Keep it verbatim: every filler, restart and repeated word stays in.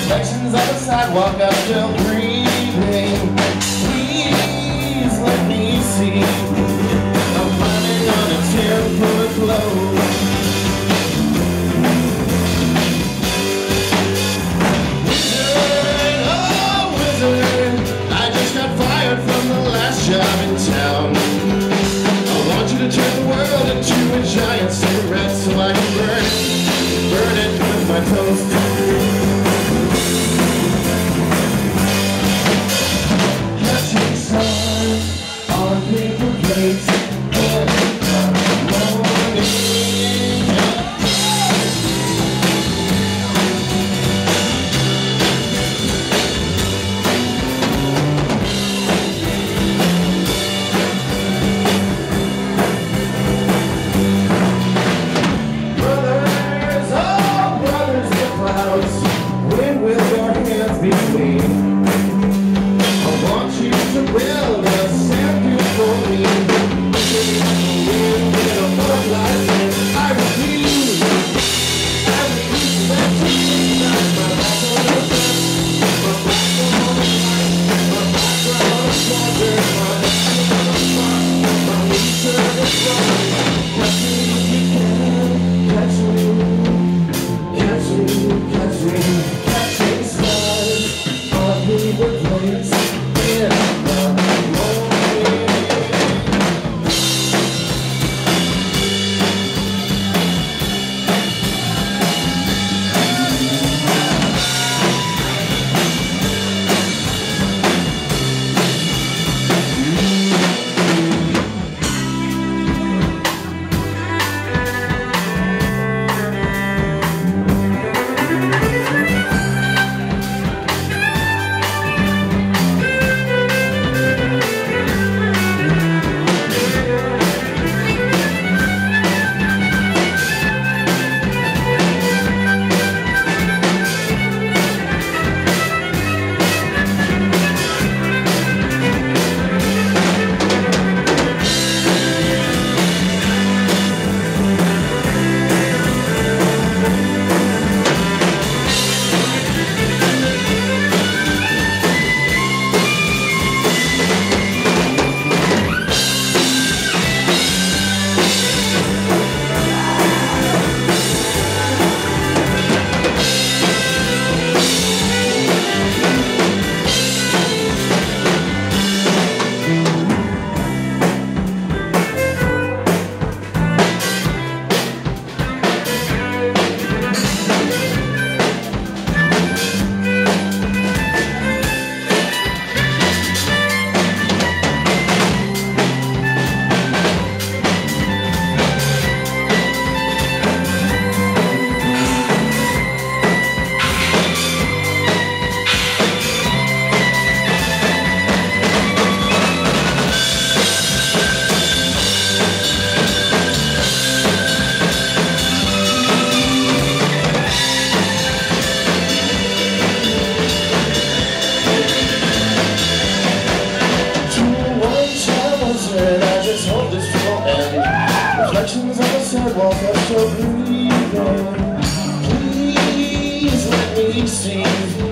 Reflections on the sidewalk are still breathing. Please let me see. I'm climbing on a ten-foot globe. Wizard, oh wizard, I just got fired from the last job in town. I want you to turn the world into a giant cigarette so I can burn it, burn it with my toast. When will your hands be clean? I want you to build a sand for me. In a mud like this, I refuse. I refuse to let you inside my back on the fence, my back on the light, my back on the water, my back on the spot, my return is running. Catch me if you can, catch me, catch me, catch me. Catching stars on the place in the morning. Reflections on the sidewalk are still breathing. Please let me see.